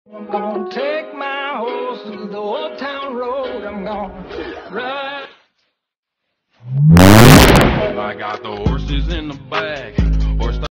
I'm gonna take my horse to the old town road. I'm gonna ride. I got the horses in the back.